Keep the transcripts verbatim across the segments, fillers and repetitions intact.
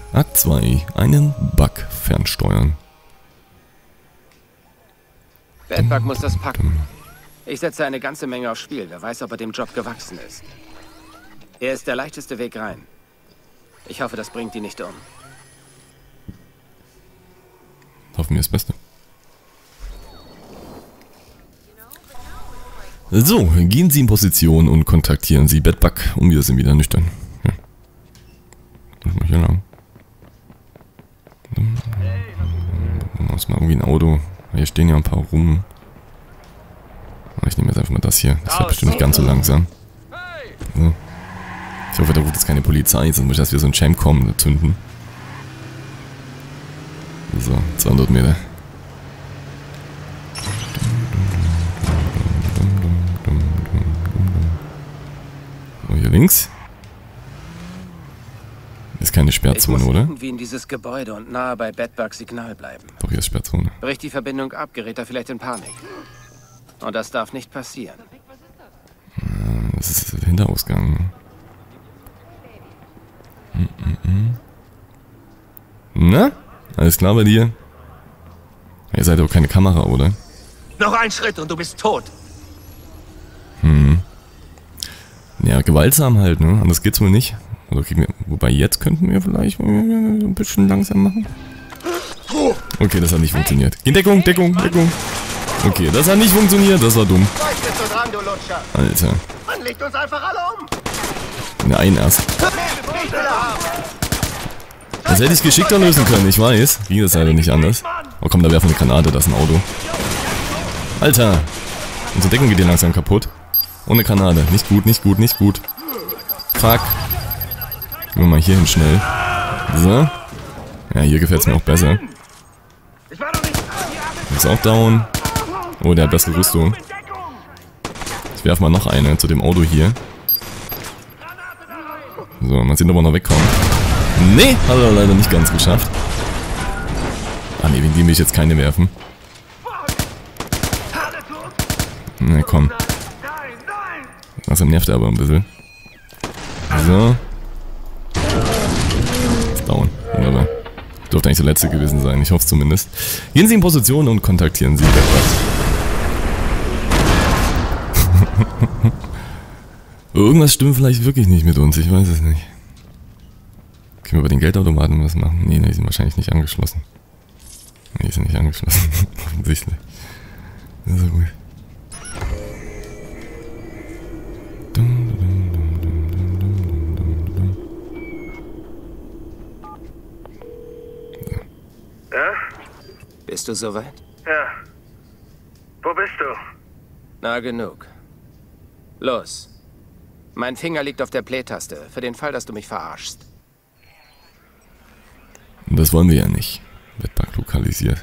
Akt zwei. Einen Bug fernsteuern. Bedbug muss das packen. Ich setze eine ganze Menge aufs Spiel. Wer weiß, ob er dem Job gewachsen ist. Er ist der leichteste Weg rein. Ich hoffe, das bringt ihn nicht um. Hoffen wir das Beste. So, gehen Sie in Position und kontaktieren Sie Bedbug und wir sind wieder nüchtern. Ja. Das mal hier lang. Muss mal irgendwie ein Auto. Hier stehen ja ein paar rum. Ich nehme jetzt einfach mal das hier. Das wird bestimmt nicht ganz so langsam. So. Ich hoffe, da ruft jetzt keine Polizei, sonst muss ich erst wieder so ein Champ kommen und zünden. So, zweihundert Meter. So, hier links. Ist keine Sperrzone, oder? Irgendwie in dieses Gebäude und nahe bei Bedbug Signal bleiben. Doch, hier ist Sperrzone. Bricht die Verbindung ab, gerät er vielleicht in Panik. Und das darf nicht passieren. Das ist der Hinterausgang. Mm -mm -mm. Na? Alles klar bei dir? Ihr seid doch keine Kamera, oder? Noch ein Schritt und du bist tot. Hm. Ja, gewaltsam halt, ne? Anders geht's wohl nicht. Oder kriegen wir, wobei jetzt könnten wir vielleicht ein bisschen langsam machen. Okay, das hat nicht funktioniert. In Deckung, Deckung, Deckung. Okay, das hat nicht funktioniert, das war dumm. Alter. Man legt uns einfach alle um. Nein, erst. Das hätte ich geschickter lösen können, ich weiß. Ging das leider nicht anders. Oh komm, da werfen eine Granate, das ist ein Auto. Alter. Unsere Deckung geht hier langsam kaputt. Ohne Granate. Nicht gut, nicht gut, nicht gut. Fuck. Gehen wir mal hier hin schnell. So. Ja, hier gefällt es mir auch besser. Ist auch down. Oh, der hat bessere Rüstung. Ich werfe mal noch eine zu dem Auto hier. So, mal sehen, ob wir noch wegkommen. Nee, hat er leider nicht ganz geschafft. Ah ne, wegen dem will ich jetzt keine werfen. Na komm. Das nervt er aber ein bisschen. So. Ist down. Wunderbar. Dürfte eigentlich der letzte gewesen sein, ich hoffe es zumindest. Gehen Sie in Position und kontaktieren Sie etwas. Irgendwas stimmt vielleicht wirklich nicht mit uns, ich weiß es nicht. Können wir bei den Geldautomaten was machen? Nee, nee, die sind wahrscheinlich nicht angeschlossen. Nee, die sind nicht angeschlossen. Offensichtlich. Das ist ja gut. Ja? Bist du soweit? Ja. Wo bist du? Na genug. Los. Mein Finger liegt auf der Play-Taste, für den Fall, dass du mich verarschst. Das wollen wir ja nicht. Bedbug lokalisiert.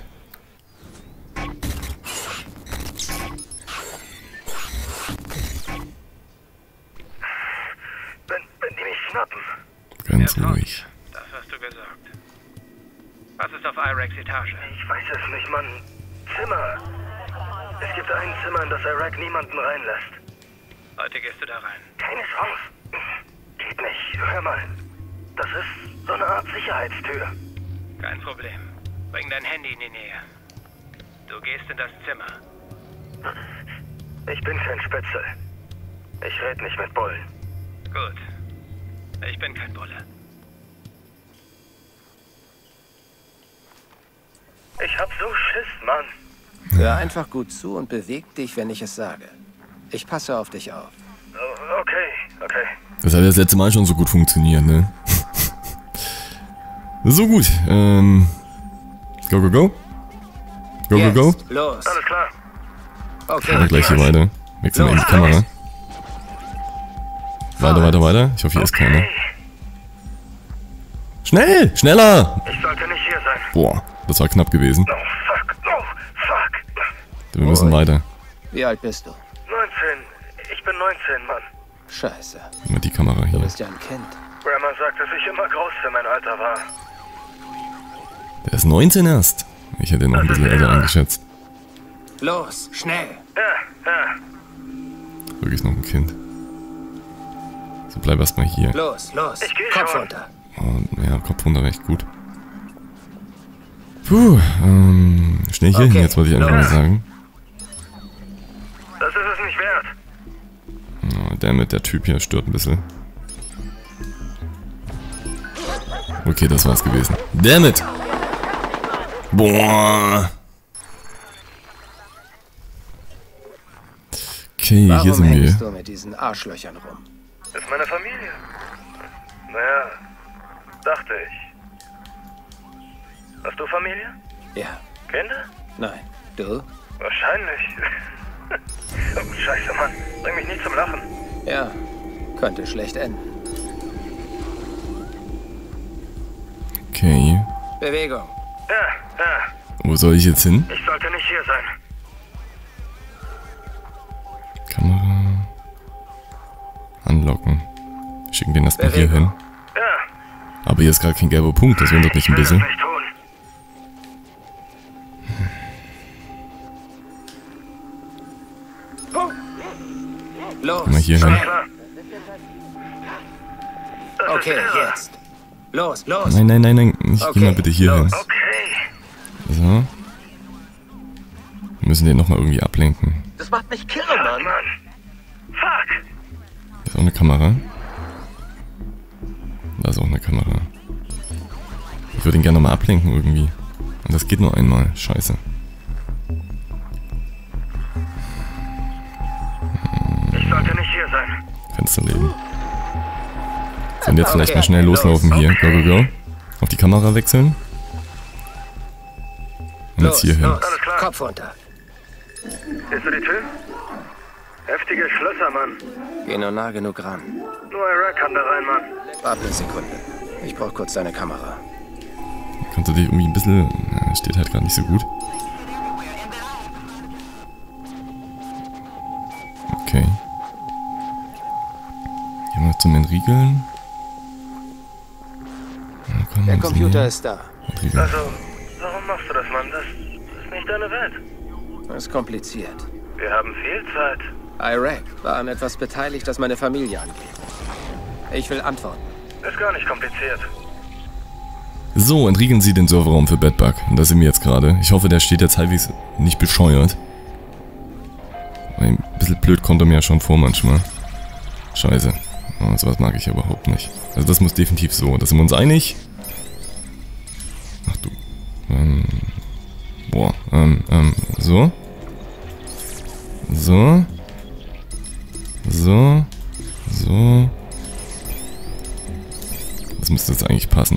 Wenn, wenn die mich schnappen. Ganz ruhig. Das hast du gesagt. Was ist auf Iraks Etage? Ich weiß es nicht, Mann. Zimmer. Es gibt ein Zimmer, in das Irak niemanden reinlässt. Heute gehst du da rein. Keine Chance. Geht nicht. Hör mal. Das ist so eine Art Sicherheitstür. Kein Problem. Bring dein Handy in die Nähe. Du gehst in das Zimmer. Ich bin kein Spitzel. Ich red nicht mit Bullen. Gut. Ich bin kein Bulle. Ich hab so Schiss, Mann. Hör einfach gut zu und beweg dich, wenn ich es sage. Ich passe auf dich auf. O- Okay, okay. Das hat ja das letzte Mal schon so gut funktioniert, ne? So gut. Ähm. Go, go, go. Go, Jetzt, go, go. los. Alles klar. Okay. Und gleich hier weiter. Wechseln wir in die Kamera. Weiter, weiter, weiter. Ich hoffe, hier ist keiner. Okay. Schnell! Schneller! Ich sollte nicht hier sein. Boah, das war knapp gewesen. Oh, fuck. Oh, fuck. Wir müssen weiter. Wie alt bist du? neunzehn. Ich bin neunzehn, Mann. Scheiße. Immer die Kamera Du hier. bist ja ein Kind. Grandma sagt, dass ich immer groß für mein Alter war. Der ist neunzehn erst. Ich hätte ihn noch ein bisschen älter eingeschätzt. Los, schnell. Ja, ja. Wirklich noch ein Kind. So, bleib erstmal hier. Los, los. Ich geh Kopf schon. runter. Oh, Oh, ja, Kopf runter wäre echt gut. Puh, ähm, schnell hier Okay, hin, jetzt wollte ich einfach mal sagen. Das ist es nicht wert. Oh, der mit der Typ hier stört ein bisschen. Okay, das war's gewesen. Dammit! Boah! Okay, Warum hier sind hängst wir. du mit diesen Arschlöchern rum? Ist meine Familie. Naja, dachte ich. Hast du Familie? Ja. Kinder? Nein. Du? Wahrscheinlich. Oh, Scheiße, Mann. Bring mich nie zum Lachen. Ja. Könnte schlecht enden. Okay. Bewegung. Ja, ja. Wo soll ich jetzt hin? Ich sollte nicht hier sein. Kamera. Anlocken. Schicken den erstmal hier Bewegung. hin. Ja, Aber hier ist gerade kein gelber Punkt, das wundert mich ein will das bisschen. nicht tun. Los. Mal hier schnell. hin. Klar. Das Okay, ist irre. jetzt. Los, los. Nein, nein, nein, nein. Ich Okay, geh mal bitte hier hin. los. Okay. So. Wir müssen den nochmal irgendwie ablenken. Das macht mich kirre, Mann, Mann. Mann. Fuck. Da ist auch eine Kamera. Da ist auch eine Kamera. Ich würde ihn gerne nochmal ablenken irgendwie. Und das geht nur einmal. Scheiße. Ich sollte nicht hier sein. Fensterleben. So, und jetzt vielleicht Okay, mal schnell los. loslaufen hier. Go, go, go. Auf die Kamera wechseln. Und jetzt Los, hier hin. los. Alles klar. Kopf runter. Siehst du die Tür? Heftige Schlösser, Mann. Geh nur nah genug ran. Nur Iraq kann da rein, Mann. Warte eine Sekunde. Ich brauche kurz deine Kamera. Kannst du dich irgendwie ein bisschen... Ja, steht halt gerade nicht so gut. Okay. Hier mal zum Entriegeln. Da kann Der man Computer sehen. ist da. Entriegeln. Also, warum machst du das, Mann? Das ist nicht deine Welt. Das ist kompliziert. Wir haben viel Zeit. Iraq war an etwas beteiligt, das meine Familie angeht. Ich will antworten. Ist gar nicht kompliziert. So, entriegeln Sie den Serverraum für Bedbug. Und da sind wir jetzt gerade. Ich hoffe, der steht jetzt halbwegs nicht bescheuert. Weil ein bisschen blöd kommt er mir ja schon vor manchmal. Scheiße. Oh, sowas mag ich überhaupt nicht. Also das muss definitiv so. Da sind wir uns einig. Ach du. Ähm. Boah. Ähm, ähm. So. So. So. So. Das müsste jetzt eigentlich passen.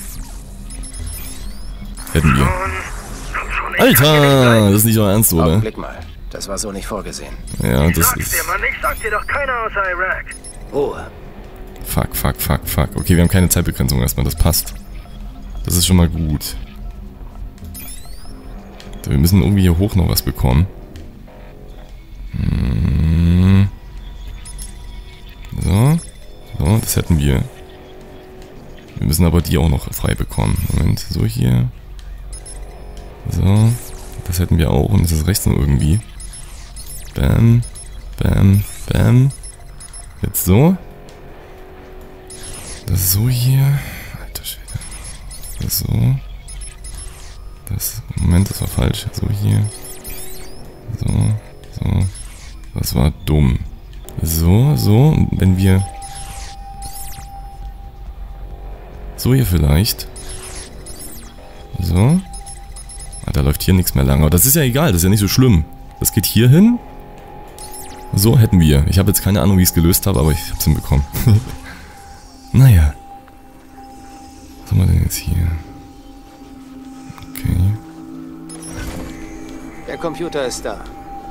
Hätten wir. Alter! Das ist nicht euer Ernst, oder? Augenblick mal. Das war so nicht vorgesehen. Ja, Ich das sag's ist... dir, Mann. Ich sag dir doch keiner außer Iraq. Ruhe. Fuck, fuck, fuck, fuck. Okay, wir haben keine Zeitbegrenzung erstmal, das passt. Das ist schon mal gut. So, wir müssen irgendwie hier hoch noch was bekommen. Hm. So. So, das hätten wir. Wir müssen aber die auch noch frei bekommen. Moment, so hier. So. Das hätten wir auch. Und das ist rechts noch irgendwie. Bam. Bam. Bam. Jetzt so. Das so hier. Alter Schwede. Das so. Das. Moment, das war falsch. So hier. So. So. Das war dumm. So, so. Und wenn wir... So hier vielleicht. So. Ah, da läuft hier nichts mehr lang. Aber das ist ja egal, das ist ja nicht so schlimm. Das geht hier hin. So hätten wir. Ich habe jetzt keine Ahnung, wie ich es gelöst habe, aber ich habe es hinbekommen. Naja. Was haben wir denn jetzt hier? Okay. Der Computer ist da.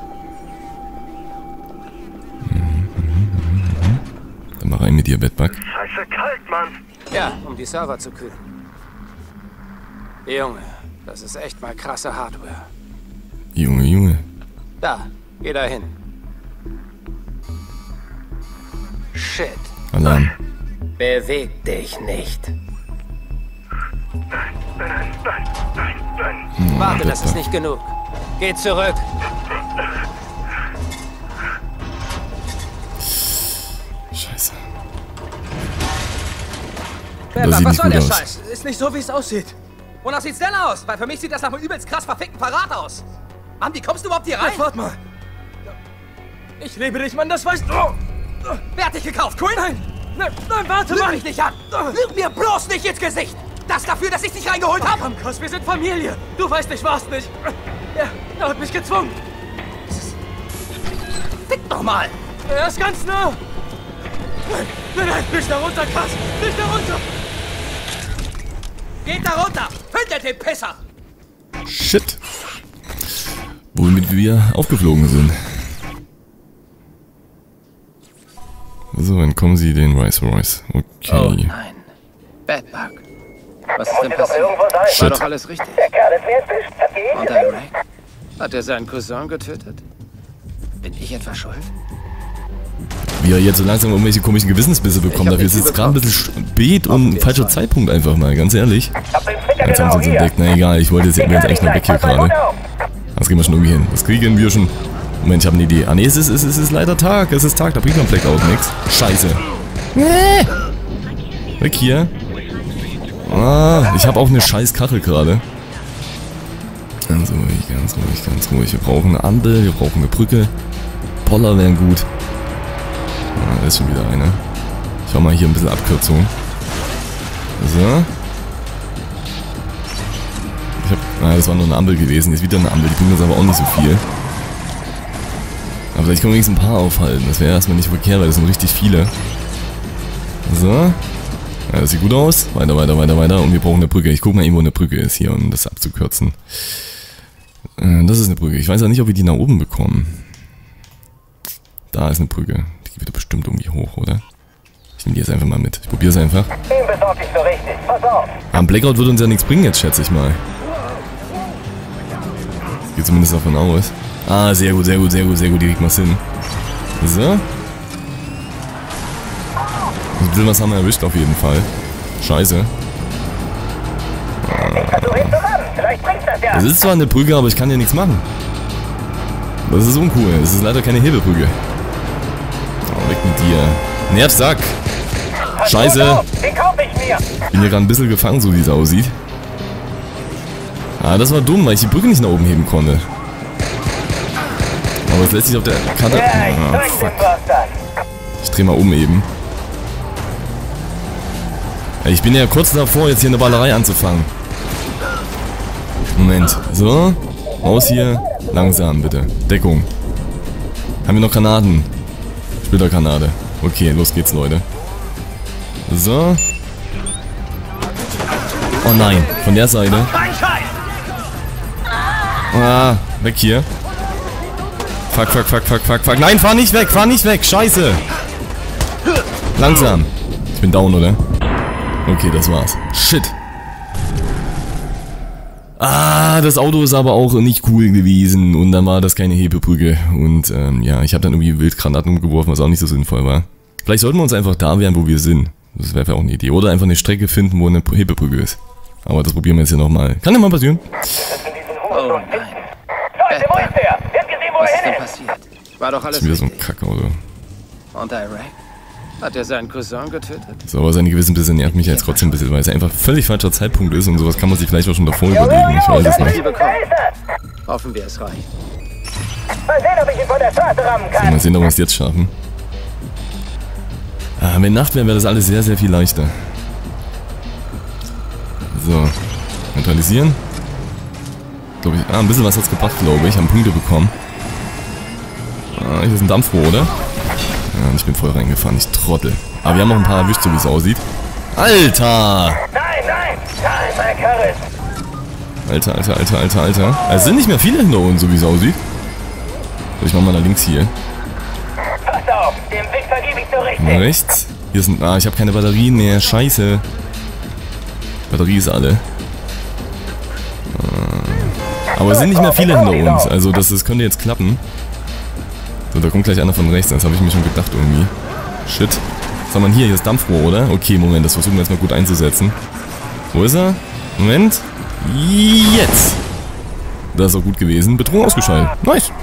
Dann mal rein mit dir, Bedbug. Scheiße kalt, Mann. Ja, um die Server zu kühlen. Junge, das ist echt mal krasse Hardware. Junge, Junge. Da, geh da hin. Shit. Alarm. Beweg dich nicht. Nein, nein, nein, nein, nein. Oh, Warte, das ist Bedbug. nicht genug. Geh zurück. Scheiße. Das Bella, sieht was nicht soll gut der aus. Scheiß? Ist nicht so, wie es aussieht. Wonach sieht's denn aus? Weil für mich sieht das nach einem übelst krass verfickten Verrat aus. Mann, wie kommst du überhaupt hier rein? Warte mal. Ich liebe dich, Mann, das weißt du. Wer hat dich gekauft, Quinn? Nein, nein, nein, warte mal. Lüg mich nicht an. Lüg mir bloß nicht ins Gesicht. Das dafür, dass ich dich reingeholt habe. Komm, Cos, wir sind Familie. Du weißt, ich war's nicht. Er, er hat mich gezwungen. Fick doch mal. Er ist ganz nah. Nein, nein, nein, nicht da runter, Cos. Nicht da runter. Geht da runter. Findet den Pisser. Shit. Womit wir aufgeflogen sind. So, entkommen Sie den Rolls Royce. Okay. Oh nein. Bedbug. Was ist denn Muss doch passiert? irgendwo sein. War Shit. doch alles richtig. Der Kerl ist lesbisch. Das geht Und der Rack? Hat er seinen Cousin getötet? Bin ich etwa schuld? Wie er jetzt so langsam irgendwelche komischen Gewissensbisse bekommt. hab Dafür ist nicht es gerade ein bisschen spät und ein falscher Zeitpunkt einfach mal, ganz ehrlich. Hab den Ficker Jetzt haben genau sie uns hier. entdeckt. Na egal, ich wollte jetzt, ich bin jetzt echt noch weg hier gerade. Das kriegen wir schon irgendwie hin. Das kriegen wir schon. Moment, ich habe eine Idee. Ah ne, es ist, es, ist, es ist leider Tag. Es ist Tag, da bringt man Blackout nichts. Scheiße. Weg hier. Ah, ich habe auch eine scheiß Kachel gerade. Ganz ruhig, ganz ruhig, ganz ruhig. Wir brauchen eine Ampel, wir brauchen eine Brücke. Poller wären gut. Ah, da ist schon wieder eine. Ich mache mal hier ein bisschen Abkürzung. So. Ich hab, ah, das war nur eine Ampel gewesen. Jetzt wieder eine Ampel. Die bringt uns aber auch nicht so viel. Aber vielleicht können wir wenigstens ein paar aufhalten. Das wäre erstmal nicht verkehrt, weil das sind richtig viele. So. Ja, das sieht gut aus. Weiter, weiter, weiter, weiter. Und wir brauchen eine Brücke. Ich guck mal eben, wo eine Brücke ist hier, um das abzukürzen. Äh, das ist eine Brücke. Ich weiß auch nicht, ob wir die nach oben bekommen. Da ist eine Brücke. Die geht wieder bestimmt irgendwie hoch, oder? Ich nehme die jetzt einfach mal mit. Ich probiere es einfach. Den besorg ich so richtig. Pass auf. Am Blackout wird uns ja nichts bringen jetzt, schätze ich mal. Ich gehe zumindest davon aus. Ah, sehr gut, sehr gut, sehr gut, sehr gut. Die kriegt man hin. So. Ein bisschen was haben wir erwischt auf jeden Fall. Scheiße. Versuch ihn zu rammen. Vielleicht bringt das ja. Es ist zwar eine Brücke, aber ich kann ja nichts machen. Das ist uncool. Es ist leider keine Hebelbrücke. Oh, weg mit dir. Nervsack. Scheiße. Den kauf ich mir. Bin hier gerade ein bisschen gefangen, so wie es aussieht. Ah, das war dumm, weil ich die Brücke nicht nach oben heben konnte. Aber es lässt sich auf der Karte... Ja, ich Ah, zeig fuck. dem Boss das. Ich dreh mal um eben. Ich bin ja kurz davor, jetzt hier eine Ballerei anzufangen. Moment. So. Raus hier. Langsam, bitte. Deckung. Haben wir noch Granaten? Splittergranate. Okay, los geht's, Leute. So. Oh nein, von der Seite. Ah, weg hier. Fuck, fuck, fuck, fuck, fuck, fuck. Nein, fahr nicht weg, fahr nicht weg. Scheiße. Langsam. Ich bin down, oder? Okay, das war's. Shit. Ah, das Auto ist aber auch nicht cool gewesen. Und dann war das keine Hebebrücke. Und ähm, ja, ich habe dann irgendwie Wildgranaten umgeworfen, was auch nicht so sinnvoll war. Vielleicht sollten wir uns einfach da wehren, wo wir sind. Das wäre auch eine Idee. Oder einfach eine Strecke finden, wo eine Hebebrücke ist. Aber das probieren wir jetzt hier nochmal. Kann ja mal passieren. Oh nein. Leute, wo ist der? Wird gesehen, wo Was er ist denn hin ist. passiert? War doch Das alles ist wieder so ein richtig. Kackauto. Und der Rack? Hat er seinen Cousin getötet? So, aber seine gewissen Bisschen nervt mich jetzt trotzdem ein bisschen, weil es einfach völlig falscher Zeitpunkt ist und sowas kann man sich vielleicht auch schon davor überlegen. Ich weiß es Sie nicht. bekommen. Da ist er. Hoffen wir, es reicht. Mal sehen, ob ich ihn von der Straße rammen So, kann. mal sehen, ob wir es jetzt schaffen. Ah, wenn Nacht wäre, wäre das alles sehr, sehr viel leichter. So. Neutralisieren. Glaube ich. Ah, ein bisschen was hat's gebracht, glaube ich. Haben Punkte bekommen. Ah, hier ist ein Dampfrohr, oder? Ja, und ich bin voll reingefahren. Ich trottel. Aber wir haben noch ein paar erwischt, so wie es aussieht. Alter! Nein, nein. Da ist mein Karren. Alter, alter, alter, alter, alter. Es sind nicht mehr viele hinter uns, so wie es aussieht. So, ich mach mal nach links hier. Pass auf. Dem Wichser gebe ich so richtig. Nach rechts. Hier sind. Ah, ich habe keine Batterien mehr. Scheiße. Batterie ist alle. Aber es sind nicht mehr viele hinter uns. Also das, das könnte jetzt klappen. So, da kommt gleich einer von rechts. Das habe ich mir schon gedacht irgendwie. Shit. Was haben wir hier? Hier ist Dampfrohr, oder? Okay, Moment. Das versuchen wir jetzt mal gut einzusetzen. Wo ist er? Moment. Jetzt. Das ist auch gut gewesen. Bedrohung ausgeschaltet. Nice.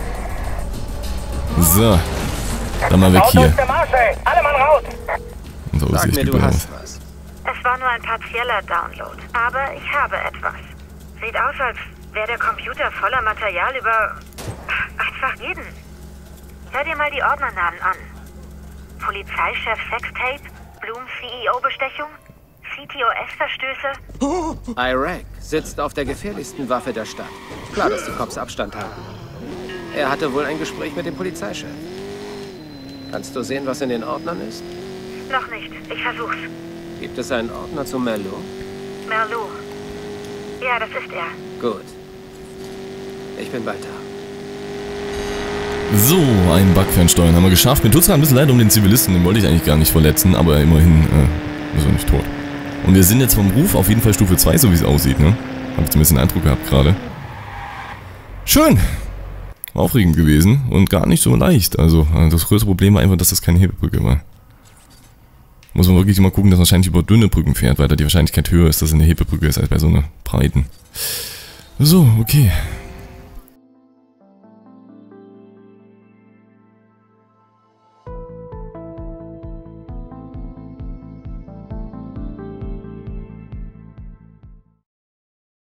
So. Dann mal weg Auto hier. ist der Marshall. Alle Mann raus. Und so Sag sieht mir, es du gut aus. hast was. Ich war nur ein partieller Download. Aber ich habe etwas. Sieht aus, als wäre der Computer voller Material über... einfach jeden. Hör dir mal die Ordnernamen an. Polizeichef Sextape, Bloom C E O-Bestechung, C T O S-Verstöße. Iraq sitzt auf der gefährlichsten Waffe der Stadt. Klar, dass die Cops Abstand halten. Er hatte wohl ein Gespräch mit dem Polizeichef. Kannst du sehen, was in den Ordnern ist? Noch nicht. Ich versuch's. Gibt es einen Ordner zu Merlot? Merlot. Ja, das ist er. Gut. Ich bin weiter. So, einen Bug fernsteuern haben wir geschafft. Mir tut es ein bisschen leid um den Zivilisten, den wollte ich eigentlich gar nicht verletzen, aber immerhin äh, ist er nicht tot. Und wir sind jetzt vom Ruf auf jeden Fall Stufe zwei, so wie es aussieht, ne? Habe ich zumindest den Eindruck gehabt gerade. Schön! Aufregend gewesen und gar nicht so leicht. Also, das größte Problem war einfach, dass das keine Hebebrücke war. Muss man wirklich immer gucken, dass man wahrscheinlich über dünne Brücken fährt, weil da die Wahrscheinlichkeit höher ist, dass es eine Hebebrücke ist, als bei so einer breiten. So, okay.